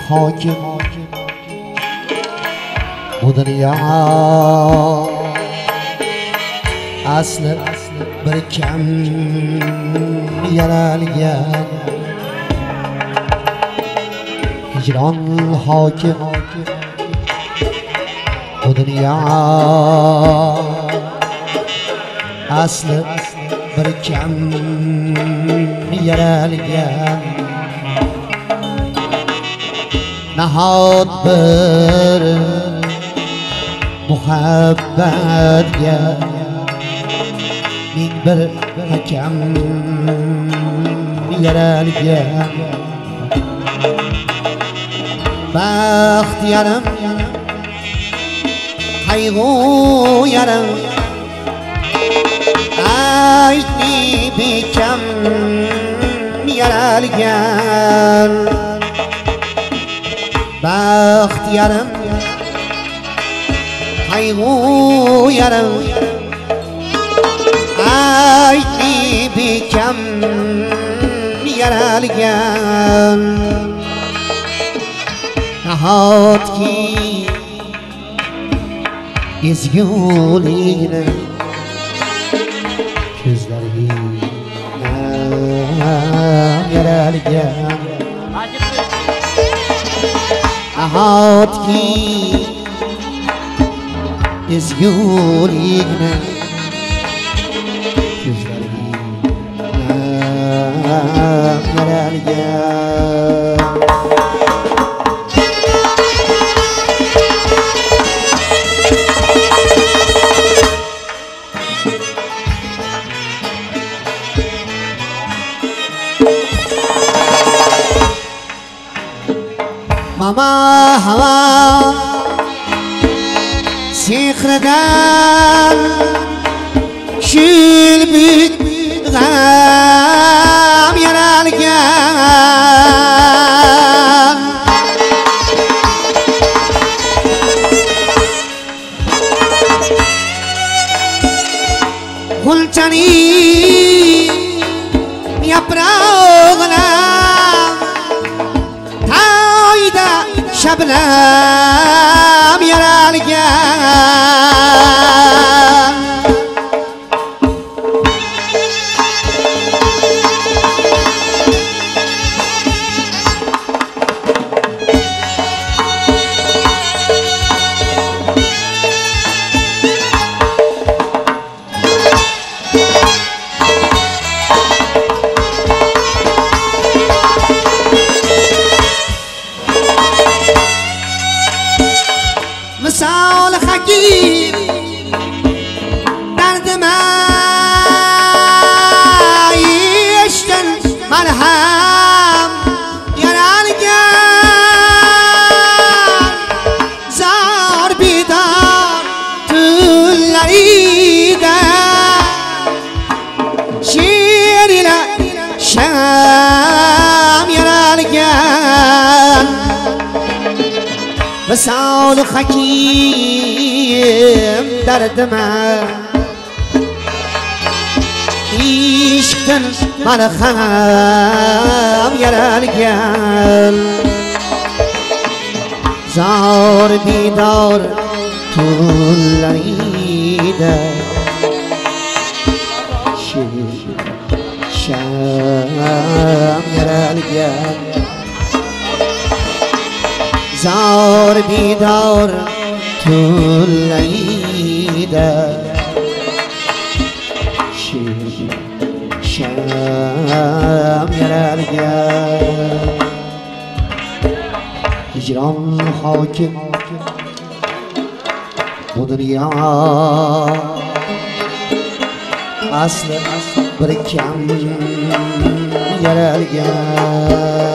hokim bu dunyo asli bir kam yaralgan hicron hokim bu dunyo asli bir kam yaralgan nahot bir muhabbatga ming bir hakam yaralgan baxt yarim qayg'u yarim aytni bekam yaralgan baxt yarim qayg'u yarim aytni bekam yaralgan nahotki ezgulikni ko'zlariga yaralgan nahotki ezgulikni ko'zlariga yaralgan mama hava sehridan shul buyuk g'am yaralgan g'ulchaning yaprog'ini shabnam yaralgan misol hakim dardima eshitgan malham yaralgan zor bedor tunlarida she'r ila sham yaralgan misol hakim dardima ishqdan malham yaralgan zor bedor tunlarida sham yaralgan zor bedor tunlarida sham yaralgan hicron hokim bu dunyo asli bir kam yaralgan